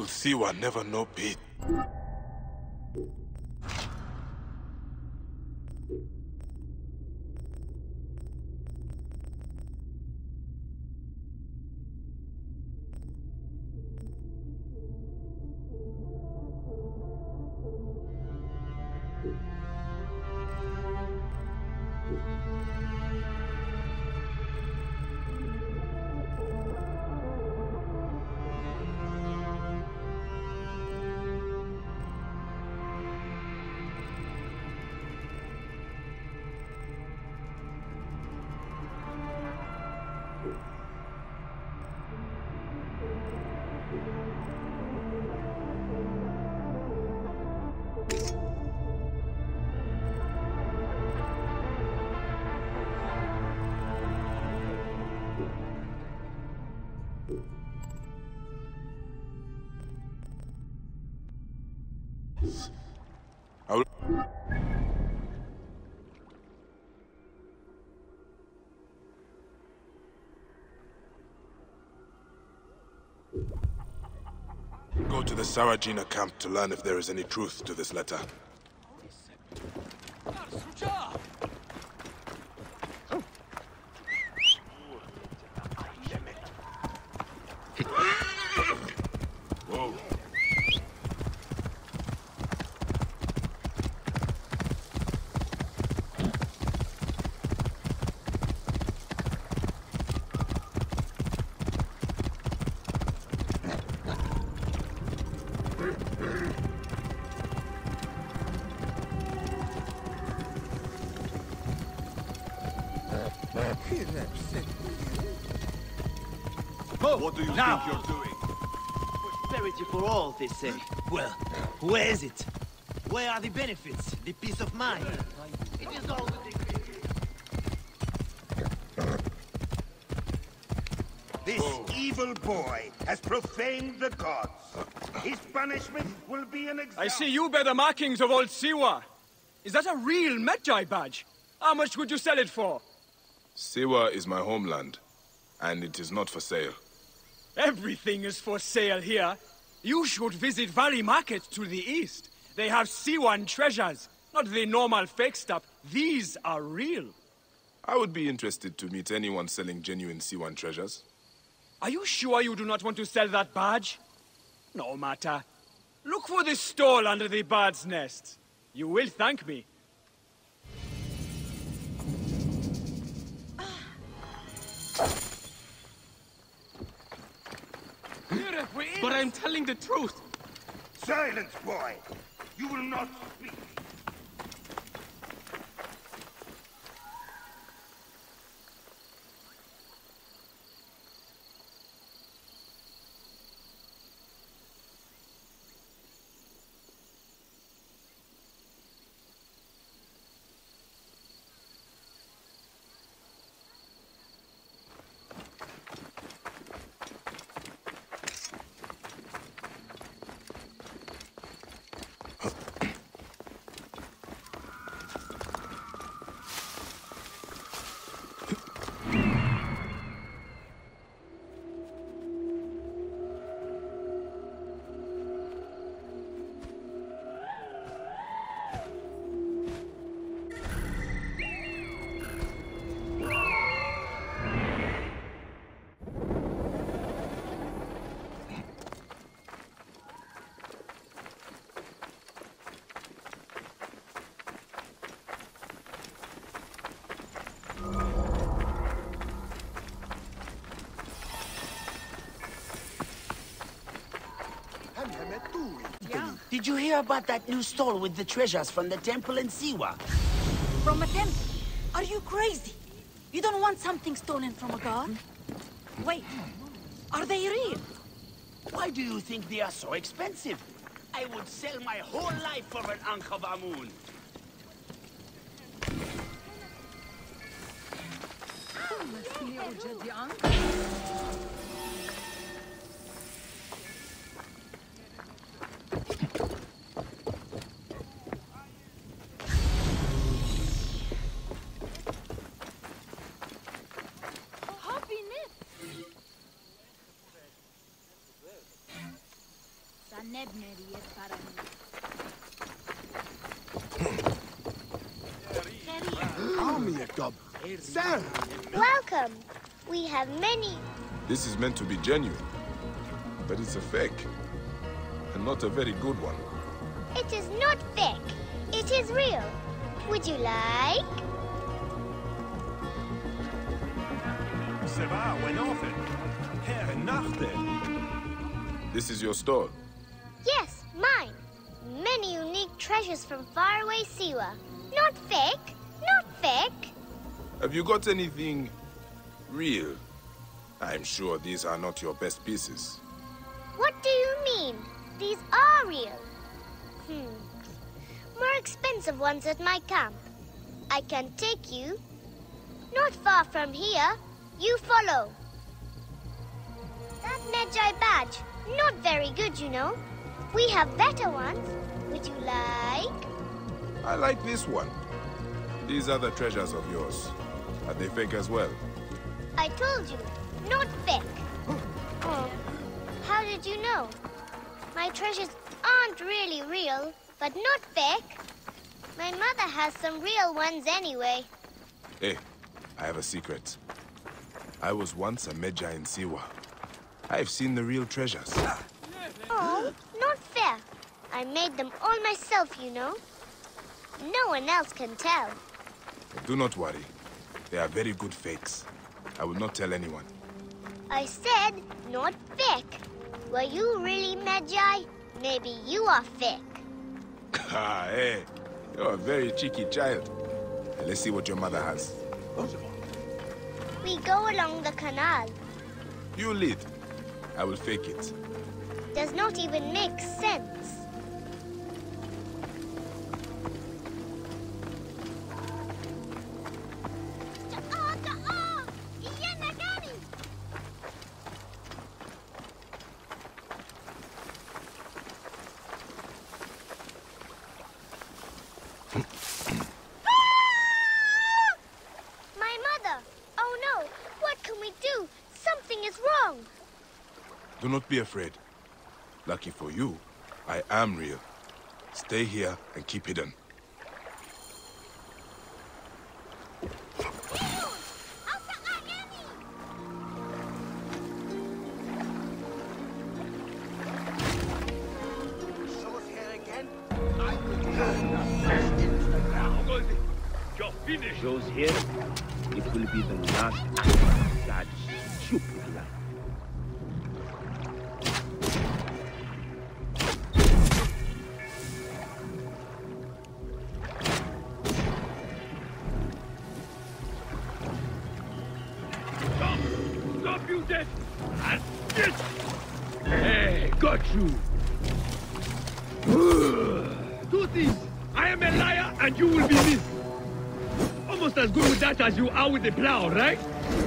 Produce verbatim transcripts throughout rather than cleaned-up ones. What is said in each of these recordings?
Will Siwa never know peace? I will... Go to the Sarajina camp to learn if there is any truth to this letter. Whoa. What do you now. think you're doing? Prosperity for all, they say. Well, where is it? Where are the benefits? The peace of mind? It is all that they... This Whoa. evil boy has profaned the gods. His punishment will be an example. I see you bear the markings of old Siwa. Is that a real Magi badge? How much would you sell it for? Siwa is my homeland, and it is not for sale. Everything is for sale here. You should visit Valley Market to the east. They have Siwan treasures, not the normal fake stuff. These are real. I would be interested to meet anyone selling genuine Siwan treasures. Are you sure you do not want to sell that badge? No matter. Look for the stall under the bird's nest. You will thank me. But I'm telling the truth. Silence, boy! You will not speak. Did you hear about that new stall with the treasures from the temple in Siwa? From a temple? Are you crazy? You don't want something stolen from a god? Wait, are they real? Why do you think they are so expensive? I would sell my whole life for an Ankh of Amun. Sir! Welcome. We have many. This is meant to be genuine, but it's a fake, and not a very good one. It is not fake. It is real. Would you like? Ça va, Wenofen. Herr Nachte. This is your store? Yes, mine. Many unique treasures from faraway Siwa. Not fake. Not fake. Have you got anything real? I'm sure these are not your best pieces. What do you mean? These are real. Hmm. More expensive ones at my camp. I can take you. Not far from here. You follow. That Medjai badge. Not very good, you know. We have better ones. Would you like? I like this one. These are the treasures of yours. Are they fake as well? I told you, not fake. Oh, how did you know? My treasures aren't really real, but not fake. My mother has some real ones anyway. Hey, I have a secret. I was once a Medjai in Siwa. I've seen the real treasures. Oh, not fair. I made them all myself, you know. No one else can tell. Do not worry. They are very good fakes. I will not tell anyone. I said not fake. Were you really Medjai? Maybe you are fake. Ah, hey. You're a very cheeky child. Let's see what your mother has. We go along the canal. You lead. I will fake it. Does not even make sense. Do not be afraid. Lucky for you, I am real. Stay here and keep hidden. You're finished. Shows here, it will be the last that stupid life. You dead! And this! Hey, got you! Two things! I am a liar and you will be this! Almost as good with that as you are with the plow, right?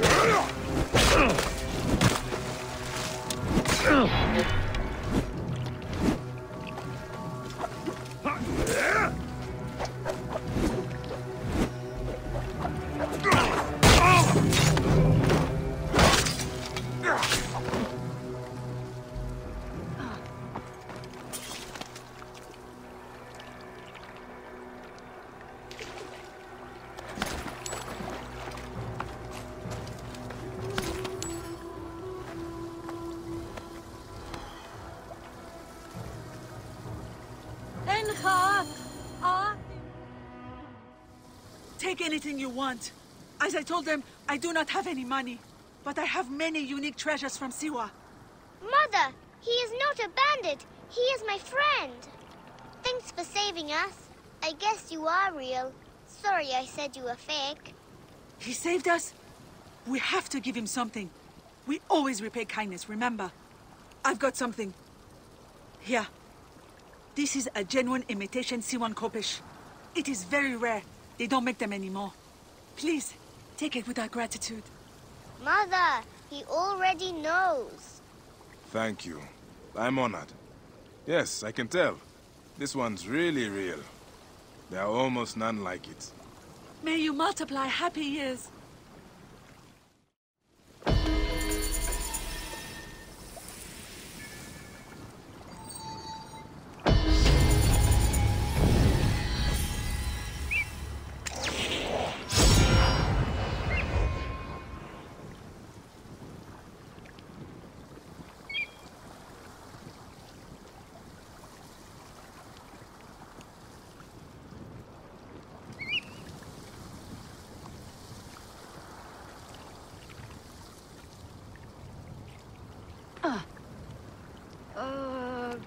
Take anything you want. As I told them, I do not have any money, but I have many unique treasures from Siwa. Mother, he is not a bandit. He is my friend. Thanks for saving us. I guess you are real. Sorry I said you were fake. He saved us? We have to give him something. We always repay kindness, remember? I've got something. Here. This is a genuine imitation Siwan Kopish. It is very rare. They don't make them anymore. Please, take it with our gratitude. Mother, he already knows. Thank you. I'm honored. Yes, I can tell. This one's really real. There are almost none like it. May you multiply happy years. Uh. Uh...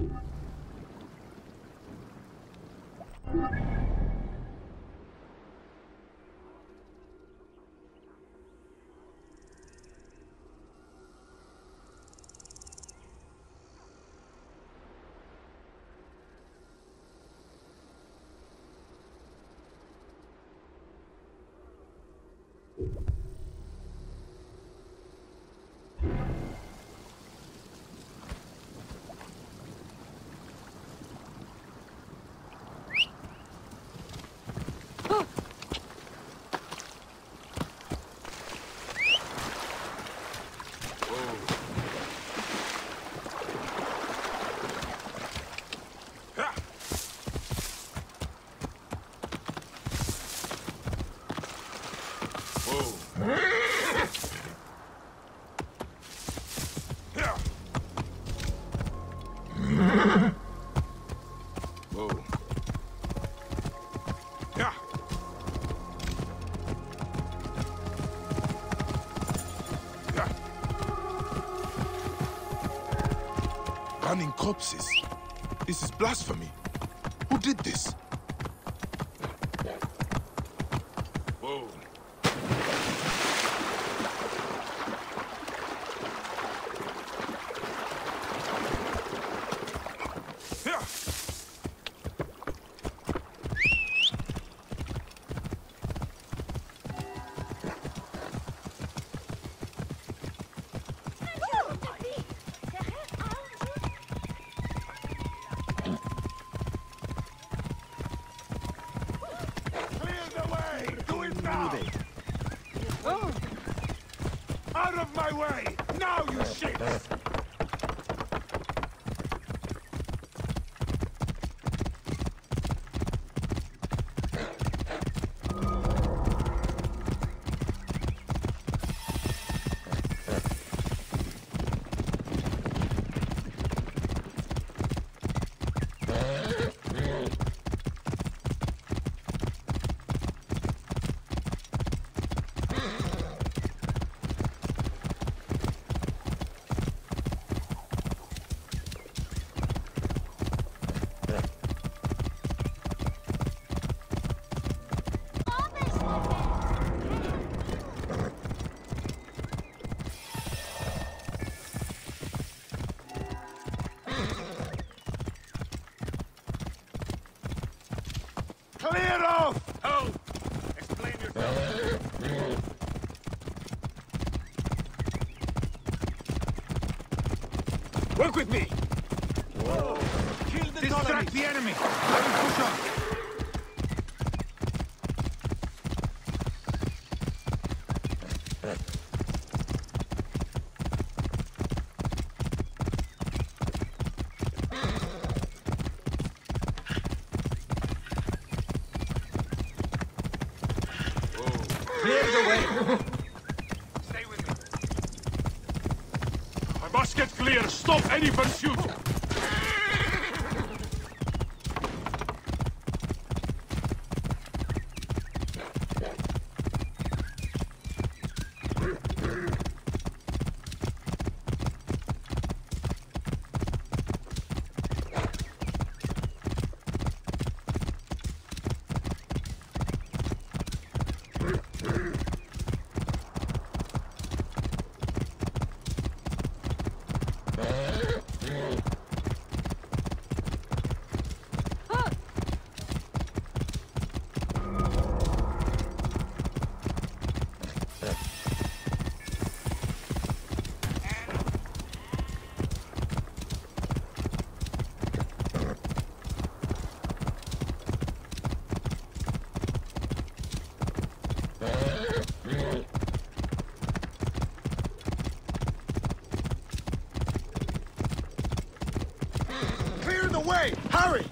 Burning corpses. This is blasphemy. Who did this? Whoa. Out of my way! Now, you shits! Clear off! Oh! Explain yourself. Work with me! Whoa! Kill the Distract the enemy! Let him push on! Clear the way! Stay with me. I must get clear! Stop any pursuit! Clear the way! Hurry!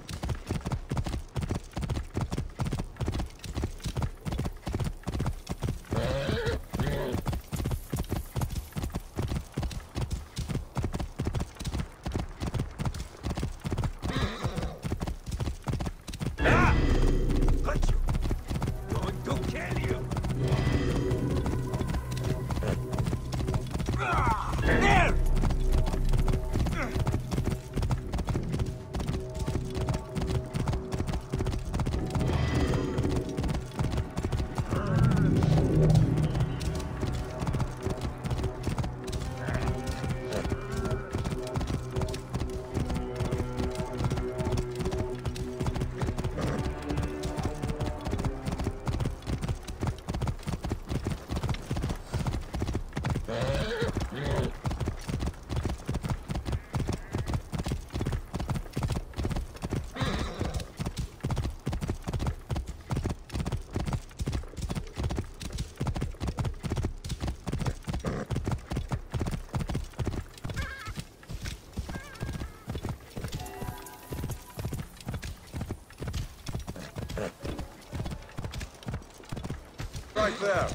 Ah! Got you! Going to kill you! Ah! There! Right there.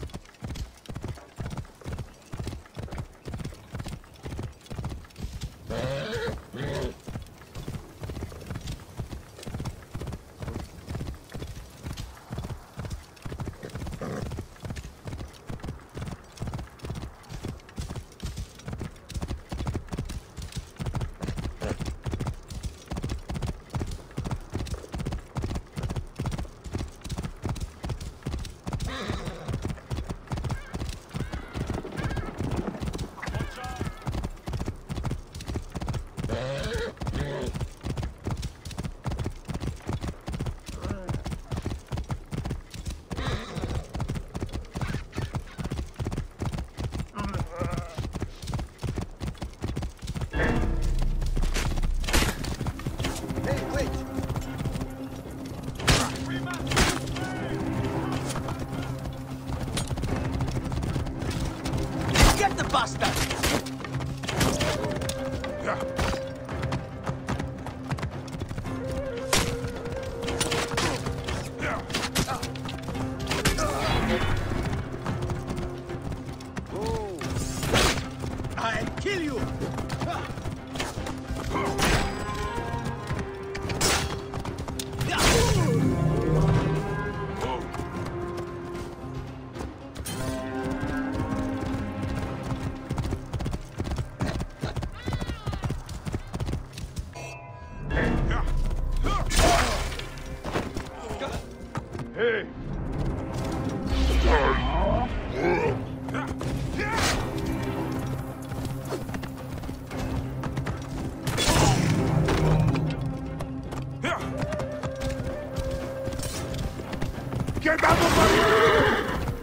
Get out of my way!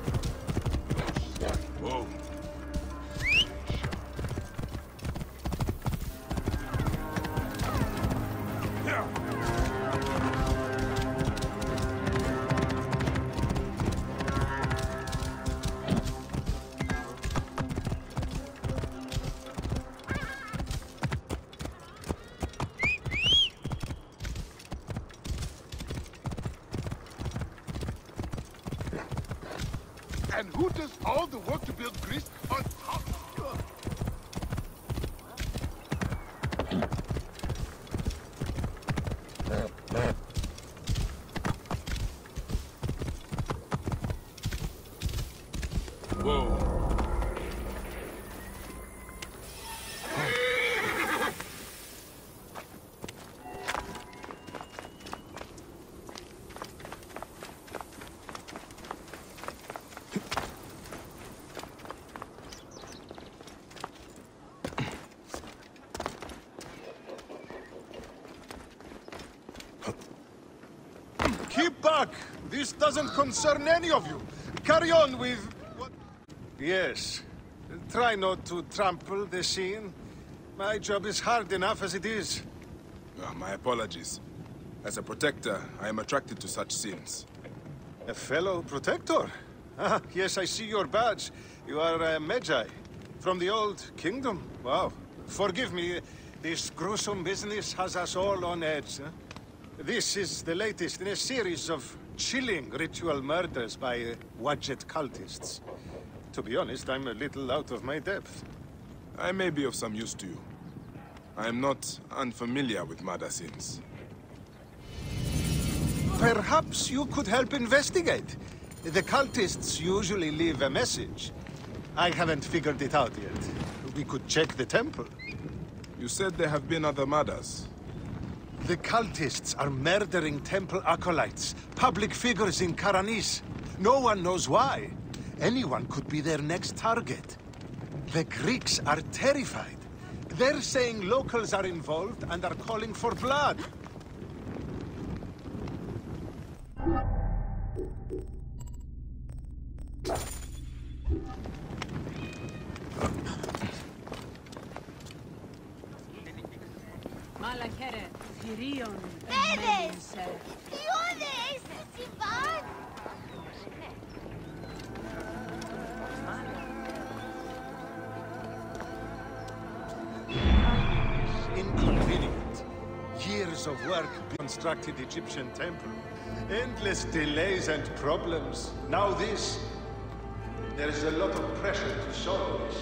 Whoa. And who does all the work to build grease on top? Whoa. Keep back! This doesn't concern any of you. Carry on with... what? Yes. Try not to trample the scene. My job is hard enough as it is. Uh, my apologies. As a protector, I am attracted to such scenes. A fellow protector? Ah, yes, I see your badge. You are a Magi. From the old kingdom. Wow. Forgive me, this gruesome business has us all on edge. Huh? This is the latest in a series of chilling ritual murders by uh, Wadjet cultists. To be honest, I'm a little out of my depth. I may be of some use to you. I am not unfamiliar with murder scenes. Perhaps you could help investigate. The cultists usually leave a message. I haven't figured it out yet. We could check the temple. You said there have been other murders. The cultists are murdering temple acolytes, public figures in Karanis. No one knows why. Anyone could be their next target. The Greeks are terrified. They're saying locals are involved and are calling for blood. Pedes! Ione este Sivan! Inconvenient. Years of work constructed Egyptian temple. Endless delays and problems. Now this. There is a lot of pressure to solve this.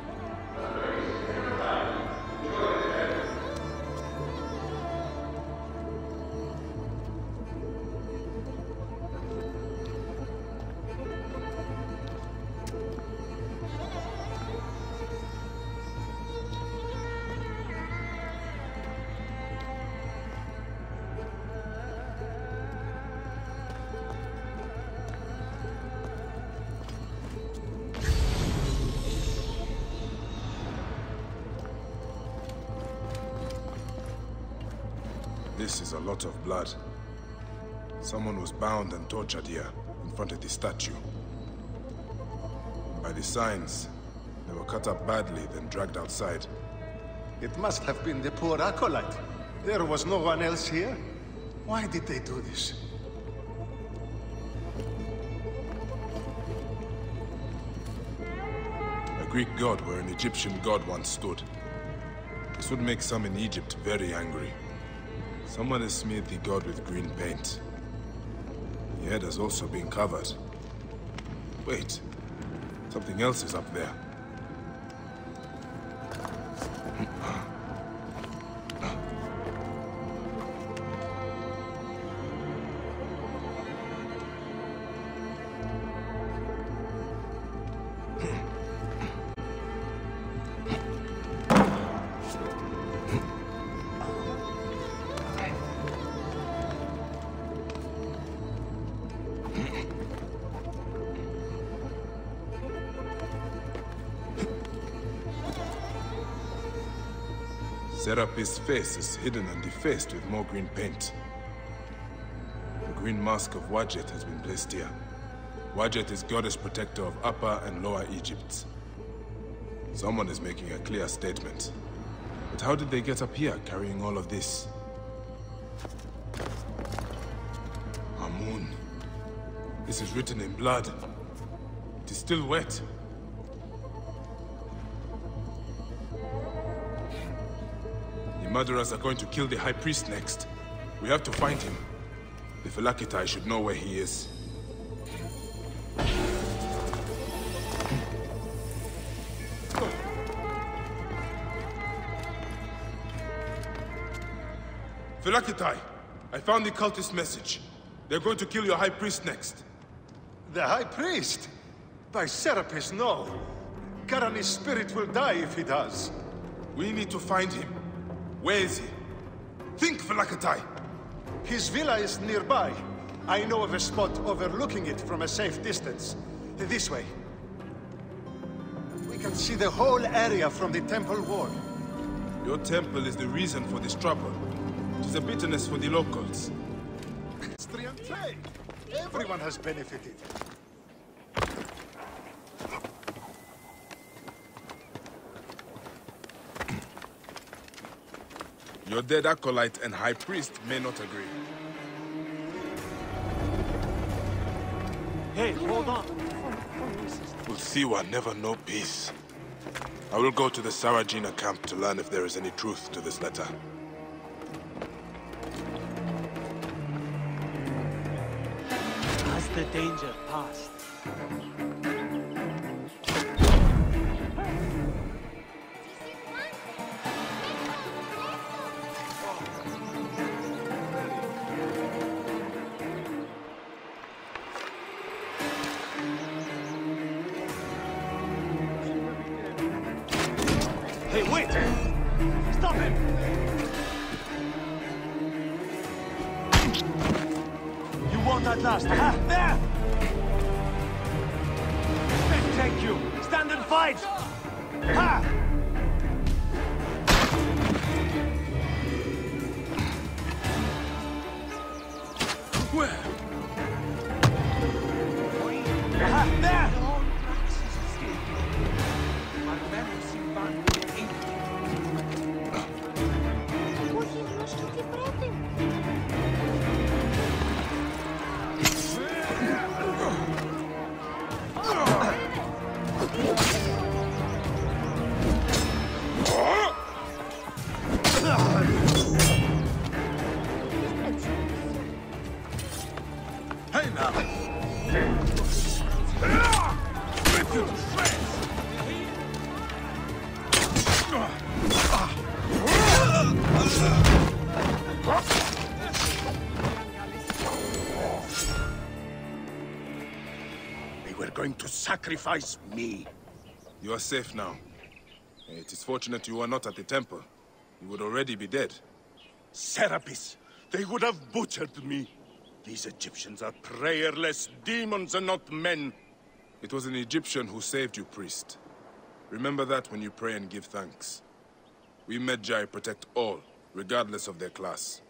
This is a lot of blood. Someone was bound and tortured here, in front of the statue. By the signs, they were cut up badly, then dragged outside. It must have been the poor acolyte. There was no one else here. Why did they do this? A Greek god where an Egyptian god once stood. This would make some in Egypt very angry. Someone has smeared the god with green paint. The head has also been covered. Wait, something else is up there. Serapis' face is hidden and defaced with more green paint. The green mask of Wadjet has been placed here. Wadjet is goddess protector of Upper and Lower Egypt. Someone is making a clear statement. But how did they get up here carrying all of this? Amun. This is written in blood. It is still wet. The murderers are going to kill the High Priest next. We have to find him. The Phylakitai should know where he is. Phylakitai, I found the cultist message. They're going to kill your High Priest next. The High Priest? By Serapis, no. Karani's spirit will die if he does. We need to find him. Where is he? Think, Phylakitai! His villa is nearby. I know of a spot overlooking it from a safe distance. This way. We can see the whole area from the temple wall. Your temple is the reason for this trouble. It is a bitterness for the locals. Austrian trade. Everyone has benefited. Your dead acolyte and high priest may not agree. Hey, hold on. Will Siwa never know peace? I will go to the Sarajina camp to learn if there is any truth to this letter. Has the danger passed? Hey, wait! Stop him! You won at last, huh? There! Thank you! Stand and fight! Ha! Where? Aha, there! Puoi illustrati, prego? now. Rip you to shreds! They were going to sacrifice me. You are safe now. It is fortunate you are not at the temple. You would already be dead. Serapis, they would have butchered me. These Egyptians are prayerless demons and not men. It was an Egyptian who saved you, priest. Remember that when you pray and give thanks. We Magi protect all, regardless of their class.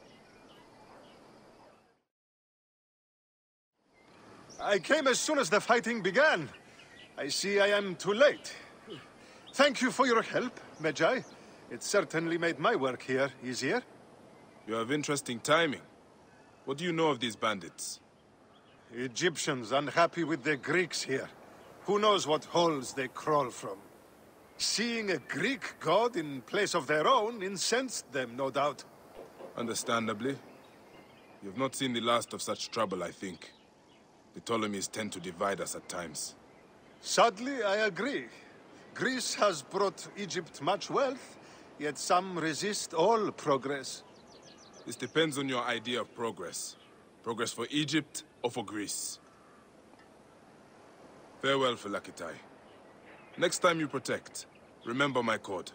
I came as soon as the fighting began. I see I am too late. Thank you for your help, Magi. It certainly made my work here easier. You have interesting timing. What do you know of these bandits? Egyptians unhappy with the Greeks here. Who knows what holes they crawl from? Seeing a Greek god in place of their own incensed them, no doubt. Understandably. You have not seen the last of such trouble, I think. The Ptolemies tend to divide us at times. Sadly, I agree. Greece has brought Egypt much wealth, yet some resist all progress. This depends on your idea of progress. Progress for Egypt or for Greece. Farewell, Phylakitai. Next time you protect, remember my code.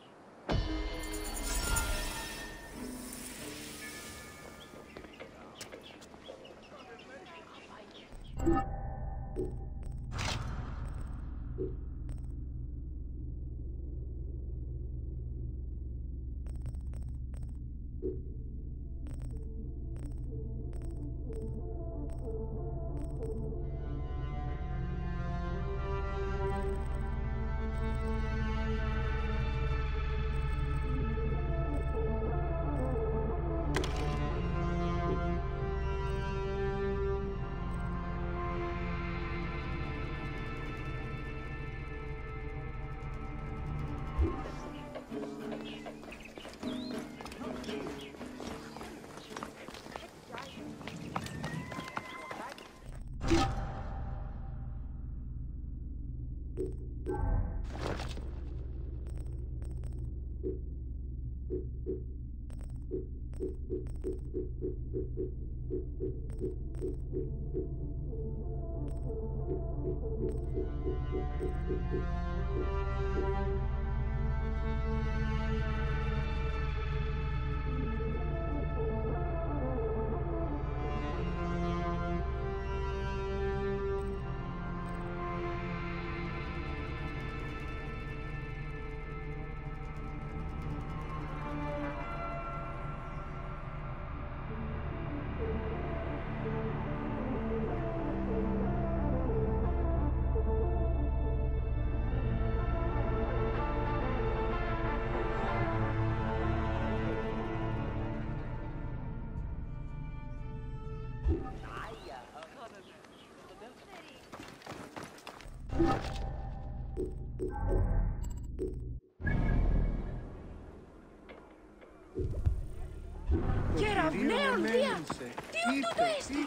Chiar neon, via! Dio, tutto esto!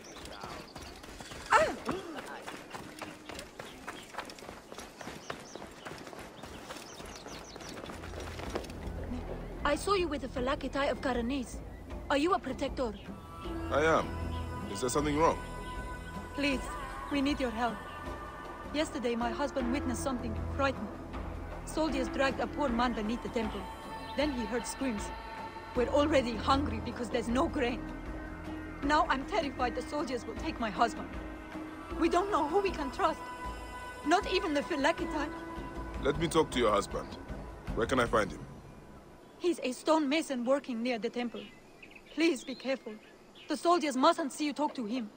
Ah! I saw you with the Phylakitai of Karanis. Are you a protector? I am. Is there something wrong? Please, we need your help. Yesterday, my husband witnessed something frightening. Soldiers dragged a poor man beneath the temple. Then he heard screams. We're already hungry because there's no grain. Now I'm terrified the soldiers will take my husband. We don't know who we can trust. Not even the Phylakitai. Let me talk to your husband. Where can I find him? He's a stone mason working near the temple. Please be careful. The soldiers mustn't see you talk to him.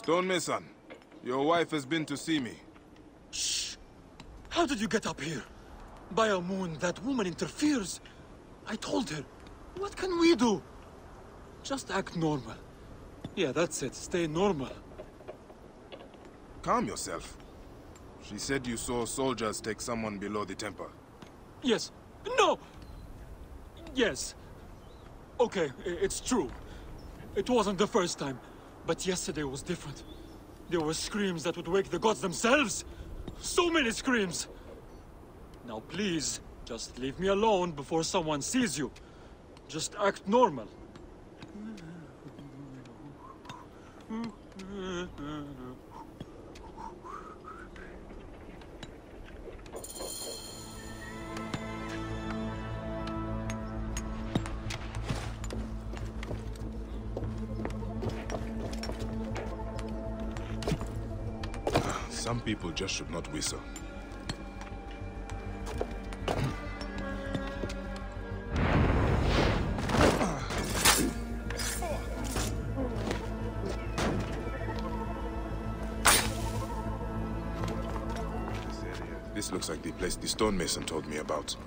Stonemason, your wife has been to see me. Shh! How did you get up here? By a moon, that woman interferes. I told her. What can we do? Just act normal. Yeah, that's it. Stay normal. Calm yourself. She said you saw soldiers take someone below the temple. Yes. No! Yes. Okay, it's true. It wasn't the first time, but yesterday was different. There were screams that would wake the gods themselves. So many screams. Now please, just leave me alone before someone sees you. Just act normal. Some people just should not whistle. This looks like the place the stonemason told me about.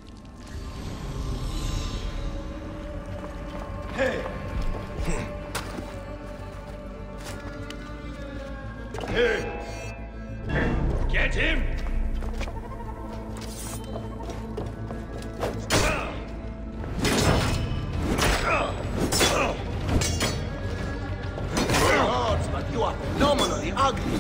Hey! Hey! Get him! Gods, but you are phenomenally ugly!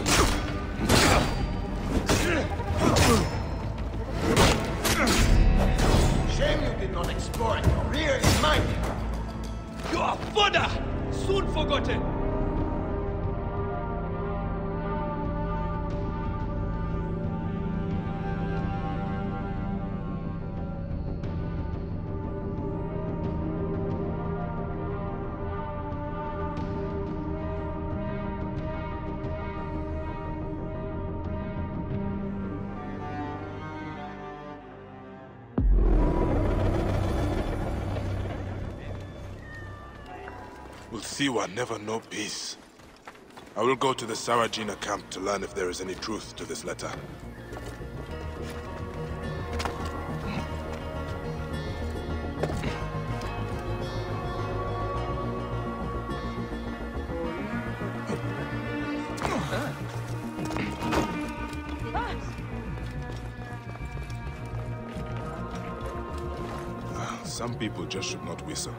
Shame you did not explore it. Your rear is mine. You are fodder! Soon forgotten! Will Siwa never know peace? I will go to the Sarajina camp to learn if there is any truth to this letter. Some people just should not whistle.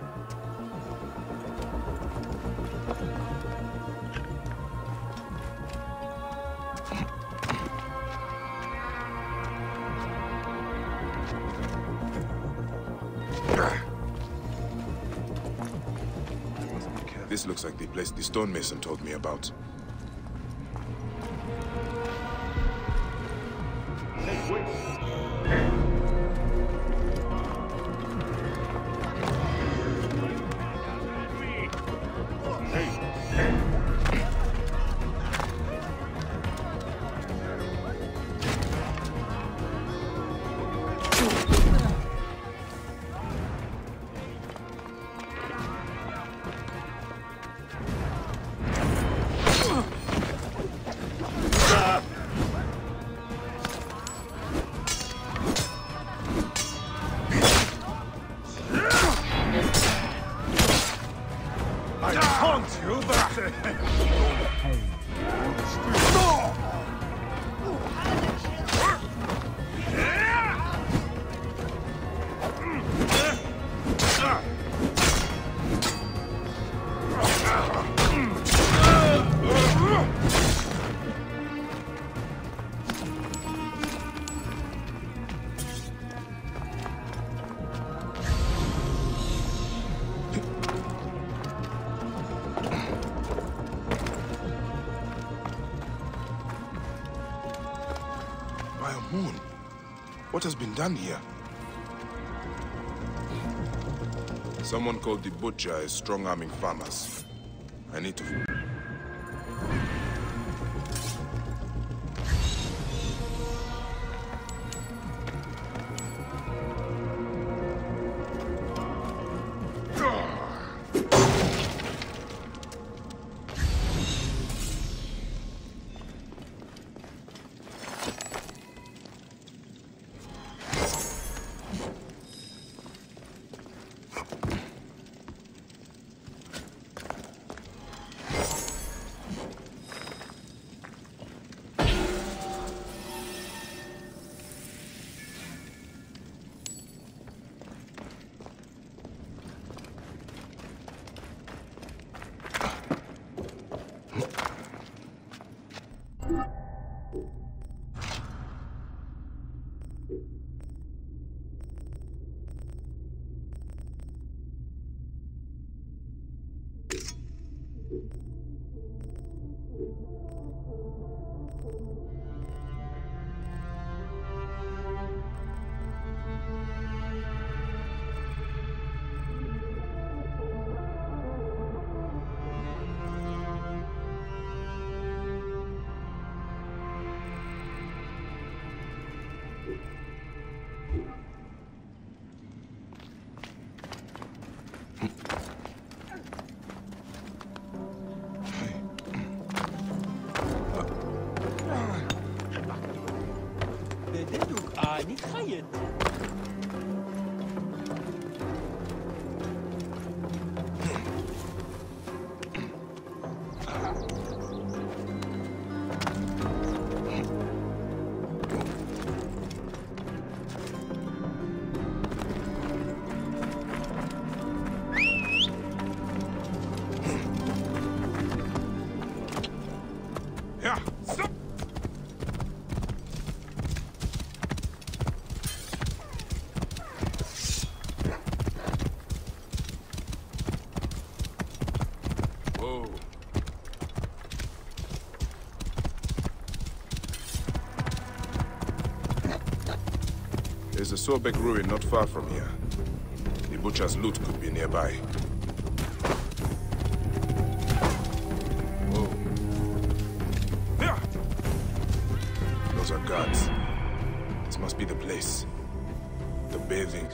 This looks like the place the stonemason told me about. Hey, wait! What has been done here? Someone called the Butcher is strong-arming farmers. I need to... BigDaddyuk آه نتخيل. Yeah, stop! Whoa. There's a Sobek ruin not far from here. The butcher's loot could be nearby. Those are guards. This must be the place. The bathing.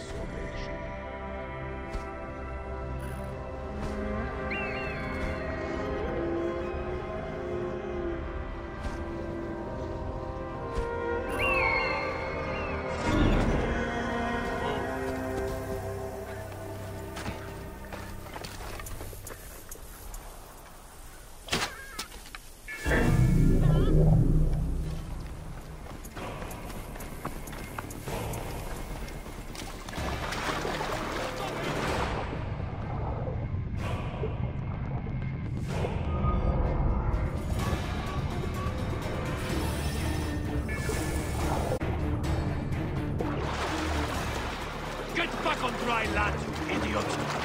Get back on dry land, you idiot!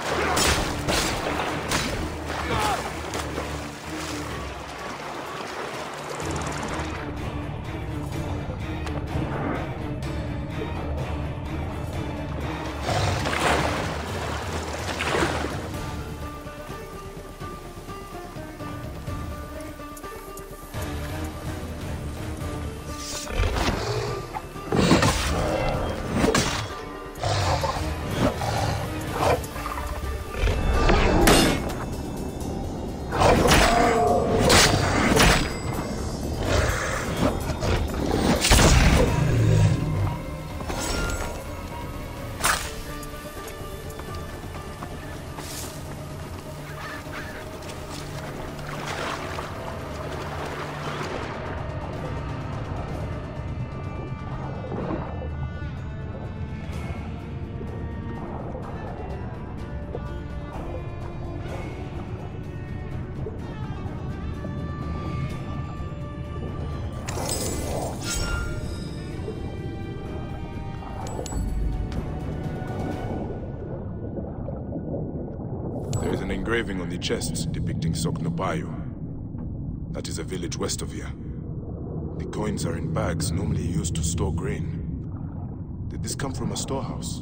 There is an engraving on the chest depicting Soknopayu. That is a village west of here. The coins are in bags normally used to store grain. Did this come from a storehouse?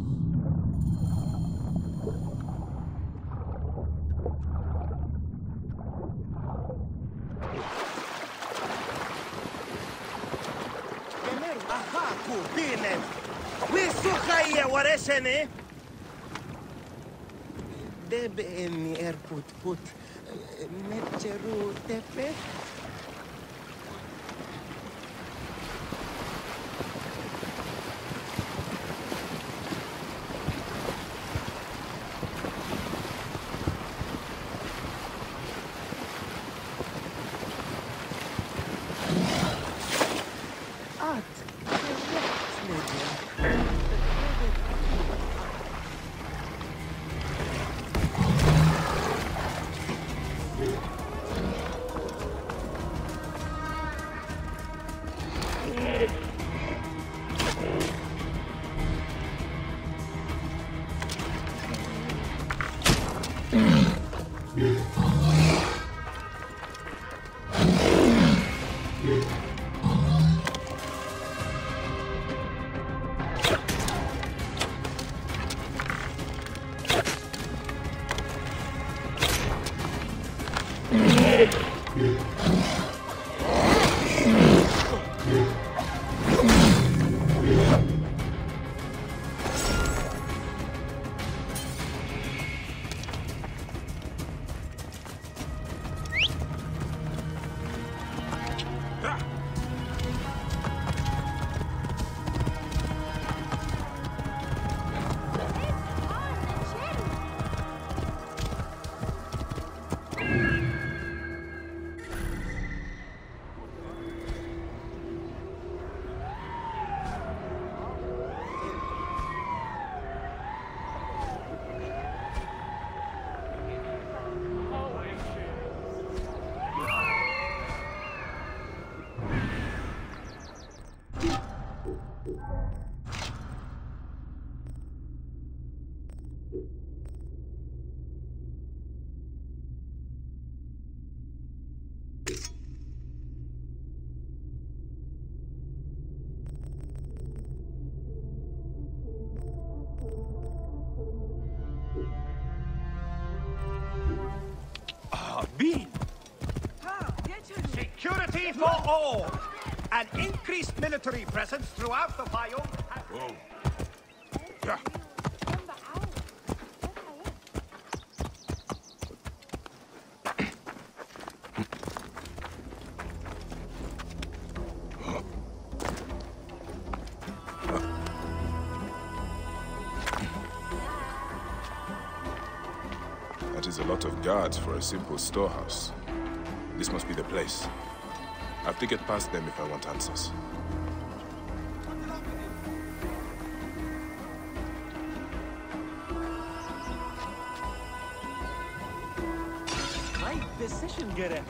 Aha, kubinen! Wisukhaya wareshene! Debe eni airport put metjeru tepe. Safety for all. An increased military presence throughout the biome. Whoa. Yeah. That is a lot of guards for a simple storehouse. This must be the place. I have to get past them if I want answers. My decision gerecht.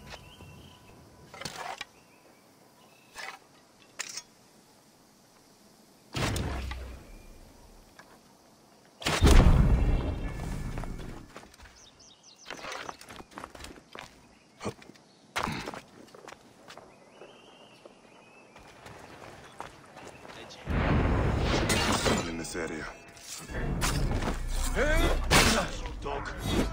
In this area. Dog.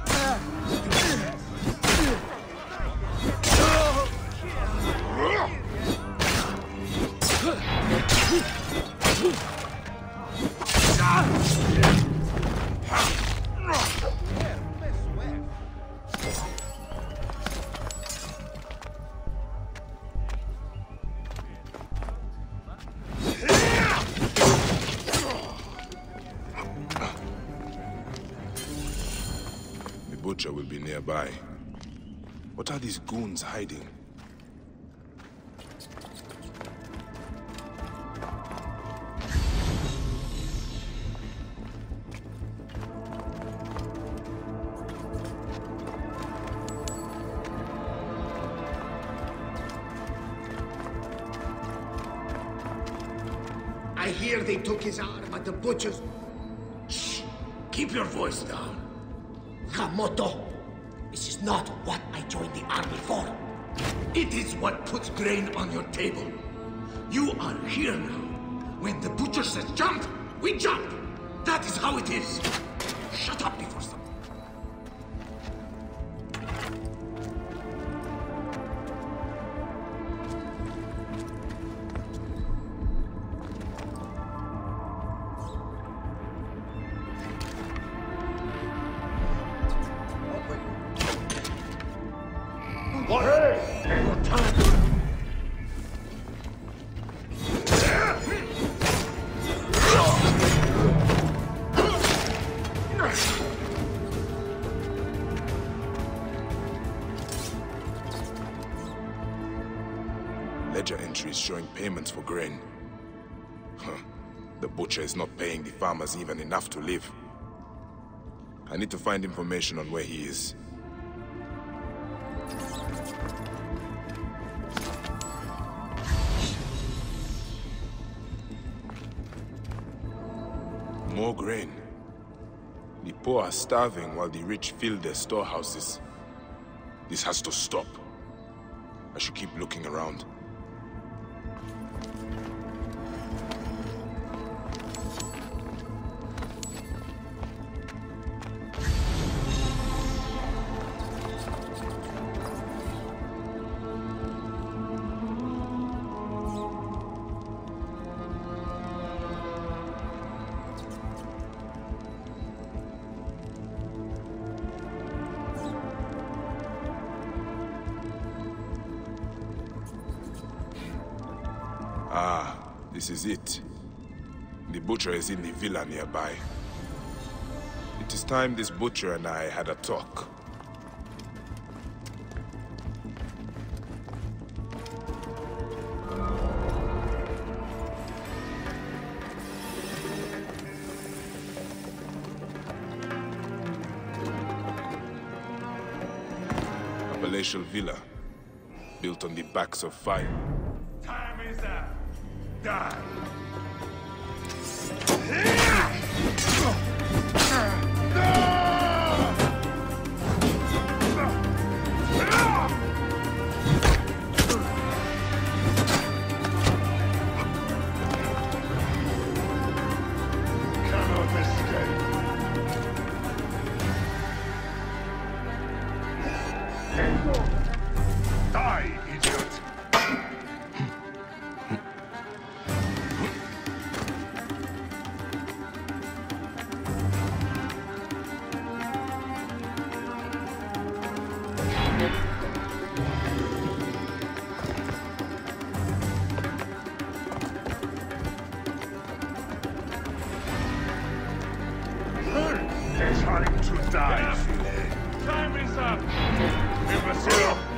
The butcher will be nearby. What are these goons hiding? I hear they took his arm at the butcher's. Shh! Keep your voice down. Hamoto, this is not what I joined the army for. It is what puts grain on your table. You are here now. When the butcher says jump, we jump. That is how it is. Shut up before something. Ledger entries showing payments for grain. Huh. The butcher is not paying the farmers even enough to live. I need to find information on where he is. More grain. The poor are starving while the rich fill their storehouses. This has to stop. I should keep looking around. Ah, this is it. The butcher is in the villa nearby. It is time this butcher and I had a talk. A palatial villa, built on the backs of fire. Time is up. Die. Cannot escape. Die, idiot! Time to die, Philly. Time is up. Imbecile!